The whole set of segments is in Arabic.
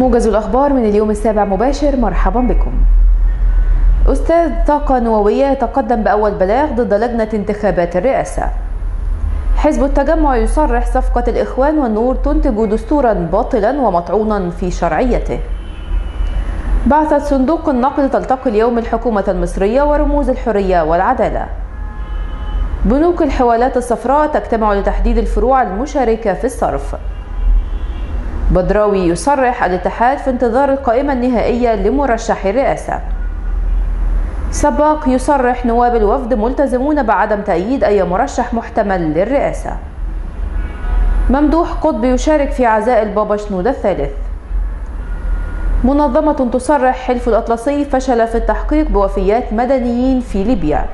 موجز الأخبار من اليوم السابع مباشر، مرحبا بكم. أستاذ طاقة نووية يتقدم بأول بلاغ ضد لجنة انتخابات الرئاسة. حزب التجمع يصرح صفقة الإخوان والنور تنتج دستورا باطلا ومطعونا في شرعيته. بعثة صندوق النقد تلتقي اليوم الحكومة المصرية ورموز الحرية والعدالة. بنوك الحوالات الصفراء تجتمع لتحديد الفروع المشاركة في الصرف. بدراوي يصرح الاتحاد في انتظار القائمة النهائية لمرشح الرئاسة. سباق يصرح نواب الوفد ملتزمون بعدم تأييد أي مرشح محتمل للرئاسة. ممدوح قطب يشارك في عزاء البابا شنودة الثالث. منظمة تصرح حلف الأطلسي فشل في التحقيق بوفيات مدنيين في ليبيا.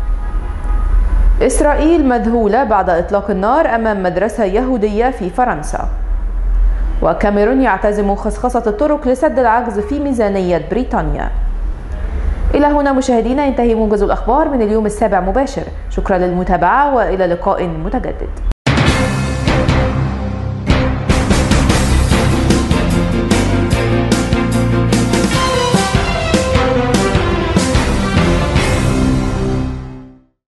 إسرائيل مذهولة بعد إطلاق النار أمام مدرسة يهودية في فرنسا. وكاميرون يعتزم خصخصة الطرق لسد العجز في ميزانية بريطانيا. إلى هنا مشاهدينا ينتهي موجز الأخبار من اليوم السابع مباشر. شكرا للمتابعة وإلى لقاء متجدد.